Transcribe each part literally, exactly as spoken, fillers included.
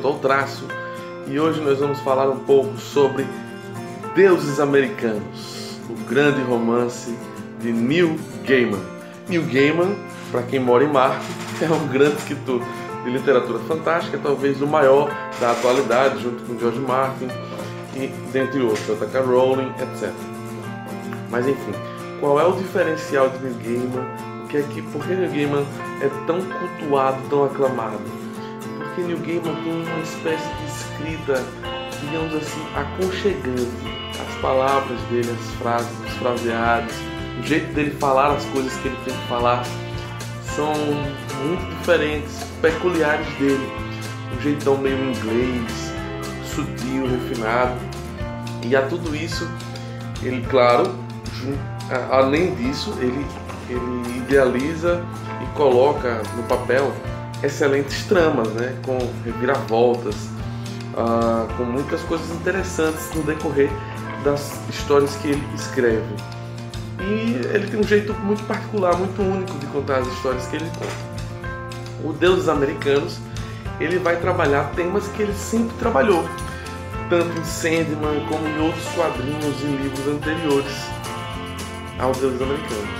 ao traço, e hoje nós vamos falar um pouco sobre Deuses Americanos, o grande romance de Neil Gaiman. Neil Gaiman, para quem mora em Marte, é um grande escritor de literatura fantástica, talvez o maior da atualidade, junto com George Martin e dentre outros, J K Rowling, etcétera. Mas enfim, qual é o diferencial de Neil Gaiman? O que é que, por que Neil Gaiman é tão cultuado, tão aclamado? Porque Neil Gaiman tem uma espécie de escrita, digamos assim, aconchegante. As palavras dele, as frases, os fraseados, o jeito dele falar as coisas que ele tem que falar são muito diferentes, peculiares dele. Um jeitão meio inglês, sutil, refinado. E a tudo isso, ele, claro, além disso, ele, ele idealiza e coloca no papel excelentes tramas, né? Com reviravoltas, uh, com muitas coisas interessantes no decorrer das histórias que ele escreve. E ele tem um jeito muito particular, muito único de contar as histórias que ele conta. O Deuses Americanos, ele vai trabalhar temas que ele sempre trabalhou, tanto em Sandman como em outros quadrinhos e livros anteriores aos Deuses Americanos.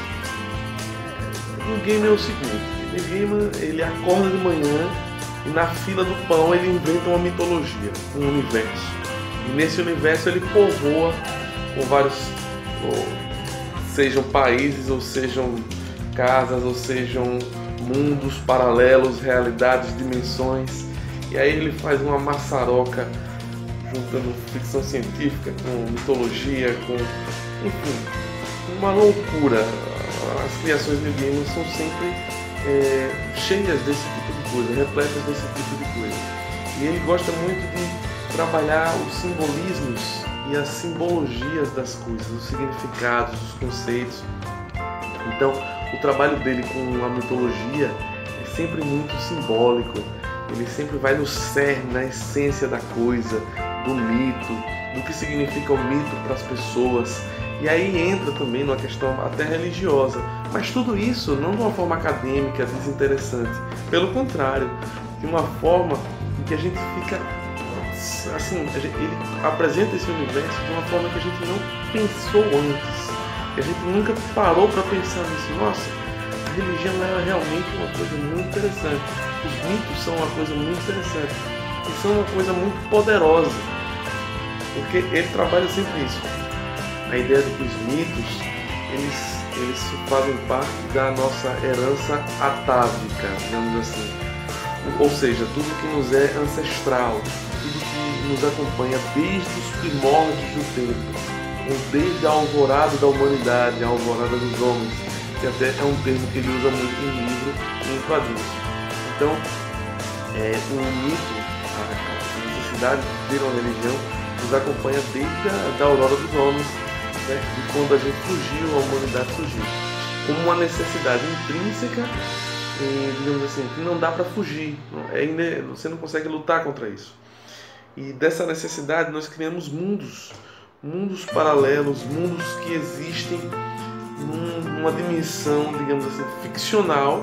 O Gaiman é o seguinte, o Gaiman, ele acorda de manhã e na fila do pão ele inventa uma mitologia, um universo. E nesse universo ele povoa com vários, ou, sejam países, ou sejam casas, ou sejam mundos paralelos, realidades, dimensões. E aí ele faz uma maçaroca juntando ficção científica com mitologia, com, enfim, uma loucura. As criações de Gaiman são sempre é, cheias desse tipo de coisa, repletas desse tipo de coisa. E ele gosta muito de trabalhar os simbolismos e as simbologias das coisas, os significados, os conceitos. Então, o trabalho dele com a mitologia é sempre muito simbólico. Ele sempre vai no cerne, na essência da coisa, do mito, do que significa o mito para as pessoas. E aí entra também numa questão até religiosa. Mas tudo isso não de uma forma acadêmica, desinteressante. Pelo contrário, de uma forma em que a gente fica... assim, ele apresenta esse universo de uma forma que a gente não pensou antes. Que a gente nunca parou para pensar nisso. Nossa, a religião é realmente uma coisa muito interessante. Os mitos são uma coisa muito interessante. E são uma coisa muito poderosa. Porque ele trabalha sempre isso. A ideia de que os mitos, eles, eles fazem parte da nossa herança atávica, digamos assim. Ou seja, tudo que nos é ancestral, tudo que nos acompanha desde os primórdios do tempo, ou desde a alvorada da humanidade, a alvorada dos homens, que até é um termo que ele usa muito em livro e em quadrinhos. Então, é, o mito, a necessidade de ter uma religião, nos acompanha desde a da aurora dos homens, né, de quando a gente surgiu, a humanidade surgiu, como uma necessidade intrínseca, e, digamos assim, que não dá para fugir, é, você não consegue lutar contra isso. E dessa necessidade nós criamos mundos, mundos paralelos, mundos que existem numa dimensão, digamos assim, ficcional,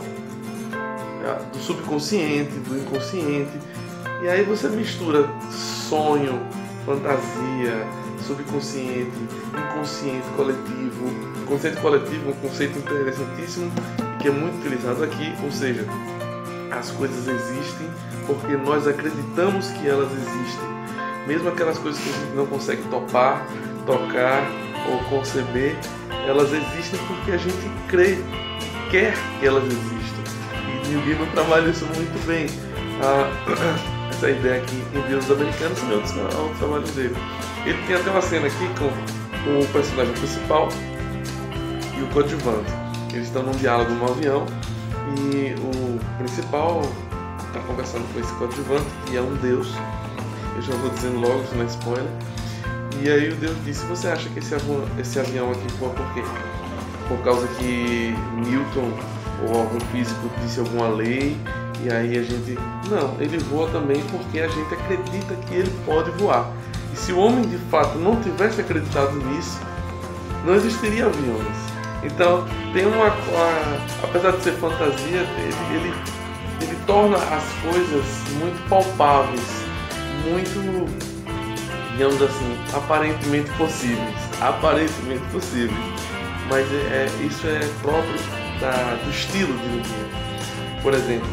do subconsciente, do inconsciente. E aí você mistura sonho, fantasia, subconsciente, inconsciente coletivo. O conceito coletivo é um conceito interessantíssimo que é muito utilizado aqui, ou seja, as coisas existem porque nós acreditamos que elas existem. Mesmo aquelas coisas que a gente não consegue topar, tocar ou conceber, elas existem porque a gente crê, quer que elas existam. E Neil Gaiman trabalha isso muito bem. Ah, essa ideia aqui em Deuses Americanos e outros, outros trabalhos dele. Ele tem até uma cena aqui com o personagem principal e o coadjuvante. Eles estão num diálogo no avião e o principal está conversando com esse coadjuvante, que é um deus. Eu já vou dizendo logo, isso não é spoiler. E aí o deus disse: você acha que esse avião, esse avião aqui voa por quê? Por causa que Newton ou algum físico disse alguma lei? E aí a gente... Não, ele voa também porque a gente acredita que ele pode voar. E se o homem de fato não tivesse acreditado nisso, não existiria aviões. Então tem uma... uma apesar de ser fantasia, ele, ele, ele torna as coisas muito palpáveis. muito, digamos assim, aparentemente possíveis, aparentemente possíveis, mas é, é, isso é próprio da, do estilo de Neil Gaiman. Por exemplo,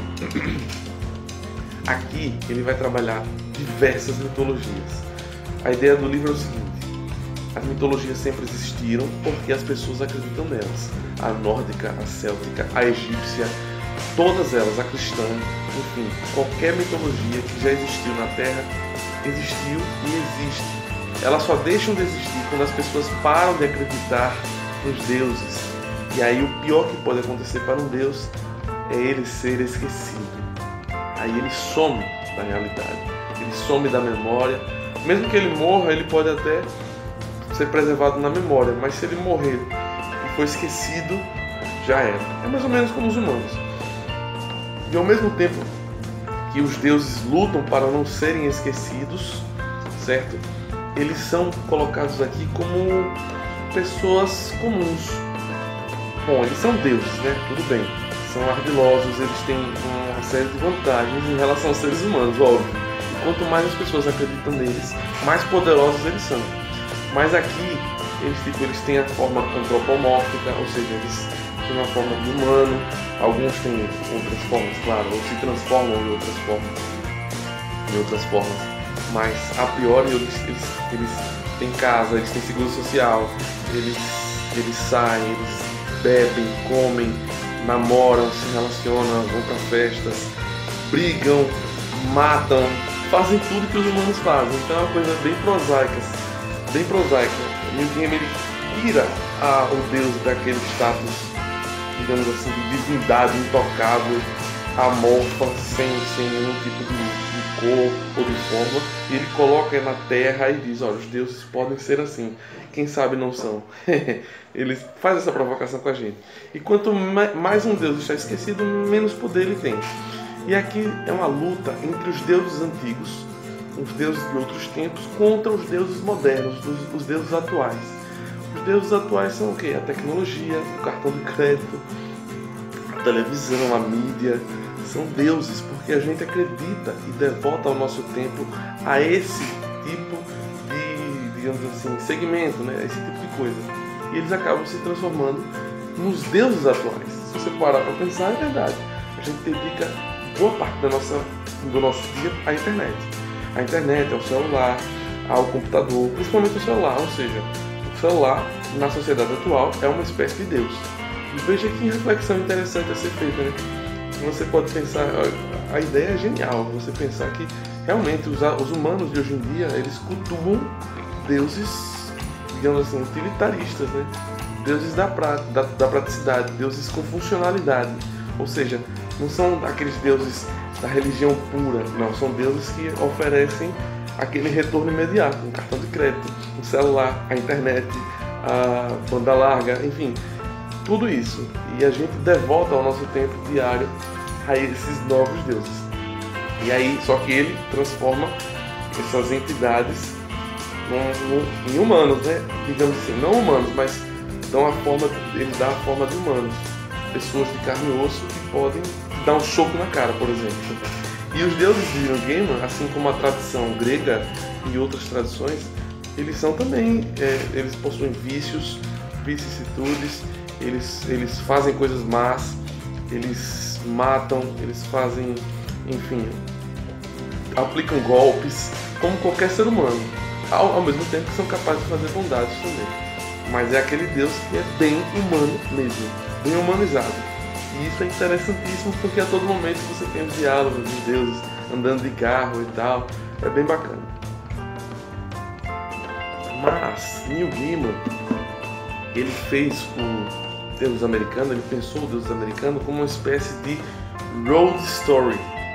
aqui ele vai trabalhar diversas mitologias. A ideia do livro é o seguinte: as mitologias sempre existiram porque as pessoas acreditam nelas. A nórdica, a céltica, a egípcia, todas elas, a cristã, enfim, qualquer mitologia que já existiu na Terra, existiu e existe. Elas só deixam de existir quando as pessoas param de acreditar nos deuses. E aí o pior que pode acontecer para um deus é ele ser esquecido. Aí ele some da realidade, ele some da memória. Mesmo que ele morra, ele pode até ser preservado na memória, mas se ele morrer e for esquecido, já era. É mais ou menos como os humanos. E ao mesmo tempo que os deuses lutam para não serem esquecidos, certo? Eles são colocados aqui como pessoas comuns. Bom, eles são deuses, né? Tudo bem. São ardilosos, eles têm uma série de vantagens em relação aos seres humanos, óbvio. E quanto mais as pessoas acreditam neles, mais poderosos eles são. Mas aqui, eles, tipo, eles têm a forma antropomórfica, ou seja, eles têm uma forma de humano. Alguns têm outras formas, claro, ou se transformam em outras formas. Em outras formas. Mas, a priori, eles, eles, eles têm casa, eles têm seguro social, eles, eles saem, eles bebem, comem, namoram, se relacionam, vão para festas, brigam, matam, fazem tudo que os humanos fazem. Então é uma coisa bem prosaica, bem prosaica. Neil Gaiman, ele tira a, o Deus daquele status, digamos assim, de divindade intocável, amorfa, sem, sem nenhum tipo de, de cor ou de forma, e ele coloca na terra e diz: olha, os deuses podem ser assim, quem sabe não são. Ele faz essa provocação com a gente. E quanto mais um deus está esquecido, menos poder ele tem. E aqui é uma luta entre os deuses antigos, os deuses de outros tempos, contra os deuses modernos, os, os deuses atuais. Os deuses atuais são o quê? A tecnologia, o cartão de crédito, a televisão, a mídia. São deuses porque a gente acredita e devota ao nosso tempo a esse tipo de, digamos assim, segmento, né? Esse tipo de coisa. E eles acabam se transformando nos deuses atuais. Se você parar para pensar, é verdade. A gente dedica boa parte da nossa, do nosso dia à internet. A internet, ao celular, ao computador, principalmente o celular. Ou seja, o celular, na sociedade atual, é uma espécie de Deus. E veja que reflexão interessante a ser feita, né? Você pode pensar, a ideia é genial, você pensar que realmente os, os humanos de hoje em dia, eles cultuam deuses, digamos assim, utilitaristas, né? Deuses da, pra, da, da praticidade, deuses com funcionalidade. Ou seja, não são aqueles deuses da religião pura, não, são deuses que oferecem aquele retorno imediato, um cartão de crédito, um celular, a internet, a banda larga, enfim, tudo isso. E a gente devota ao nosso tempo diário a esses novos deuses. E aí, só que ele transforma essas entidades em humanos, né? Digamos assim, não humanos, mas dão a forma, ele dá a forma de humanos, pessoas de carne e osso que podem dar um soco na cara, por exemplo. E os deuses de Neil Gaiman, assim como a tradição grega e outras tradições, eles são também, é, eles possuem vícios, vicissitudes, eles, eles fazem coisas más, eles matam, eles fazem, enfim, aplicam golpes, como qualquer ser humano, ao, ao mesmo tempo que são capazes de fazer bondades também. Mas é aquele Deus que é bem humano mesmo, bem humanizado. E isso é interessantíssimo porque a todo momento você tem os diálogos dos deuses andando de carro e tal, é bem bacana. Mas Neil Gaiman, ele fez o Deus americano, ele pensou o Deus americano como uma espécie de road story,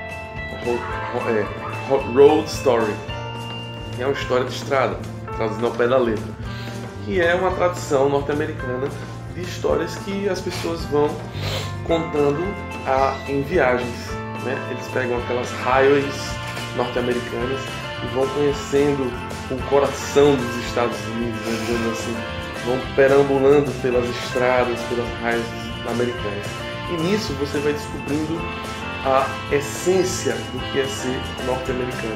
road story, que é uma história de estrada, traduzindo ao pé da letra, que é uma tradição norte-americana de histórias que as pessoas vão contando a, em viagens, né? Eles pegam aquelas highways norte-americanas e vão conhecendo o coração dos Estados Unidos, né, digamos assim, vão perambulando pelas estradas, pelas highways americanas. E nisso você vai descobrindo a essência do que é ser norte-americano.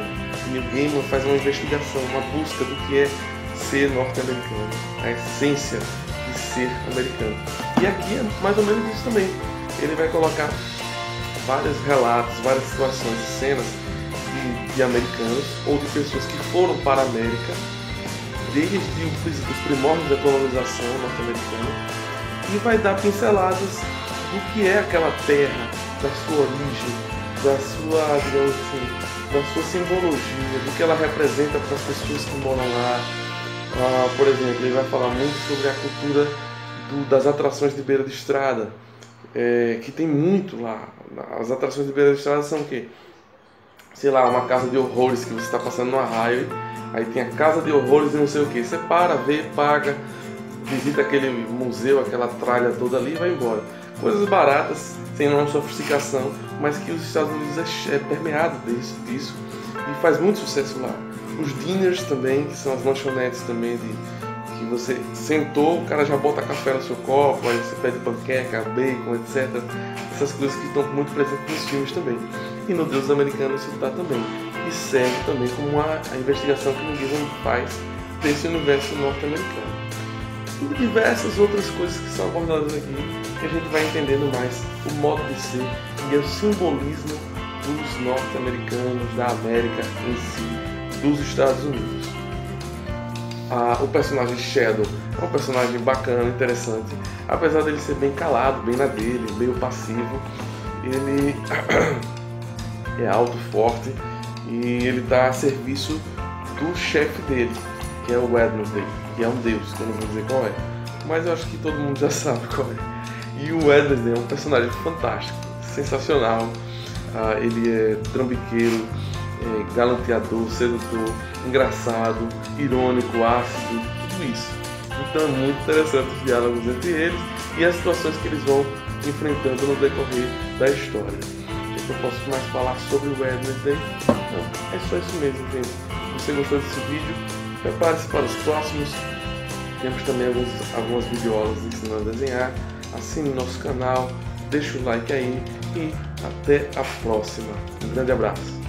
Neil Gaiman faz uma investigação, uma busca do que é ser norte-americano, a essência de ser americano. E aqui é mais ou menos isso também. Ele vai colocar vários relatos, várias situações e cenas de, de americanos ou de pessoas que foram para a América desde os primórdios da colonização norte-americana, e vai dar pinceladas do que é aquela terra, da sua origem, da sua, digamos assim, da sua simbologia, do que ela representa para as pessoas que moram lá. Ah, por exemplo, ele vai falar muito sobre a cultura do, das atrações de beira de estrada, é, que tem muito lá. As atrações de beira de estrada são o quê? Sei lá, uma casa de horrores que você está passando no highway, aí tem a casa de horrores e não sei o que. Você para, vê, paga, visita aquele museu, aquela tralha toda ali e vai embora. Coisas baratas, sem nenhuma sofisticação, mas que os Estados Unidos é, é permeado disso, disso e faz muito sucesso lá. Os dinners também, que são as lanchonetes também, de, que você sentou, o cara já bota café no seu copo, aí você pede panqueca, bacon, etcétera. Essas coisas que estão muito presentes nos filmes também. E no Deuses Americanos isso está também. E serve também como uma, a investigação que o Gaiman faz desse universo norte-americano. E diversas outras coisas que são abordadas aqui, que a gente vai entendendo mais o modo de ser e o simbolismo dos norte-americanos, da América em si, dos Estados Unidos. Ah, o personagem Shadow é um personagem bacana, interessante, apesar dele ser bem calado, bem na dele, meio passivo. Ele é alto, forte, e ele está a serviço do chefe dele, que é o Wednesday, que é um deus, que eu não vou dizer qual é, mas eu acho que todo mundo já sabe qual é. E o Wednesday é um personagem fantástico, sensacional. Ah, ele é trambiqueiro, é galanteador, sedutor, engraçado, irônico, ácido, tudo isso. Então é muito interessante os diálogos entre eles e as situações que eles vão enfrentando no decorrer da história. O que eu posso mais falar sobre o Wednesday? Não, é só isso mesmo, gente. Se você gostou desse vídeo, prepare-se para os próximos. Temos também alguns, algumas videoaulas ensinando a desenhar. Assine nosso canal, deixe o like aí e até a próxima. Um grande abraço.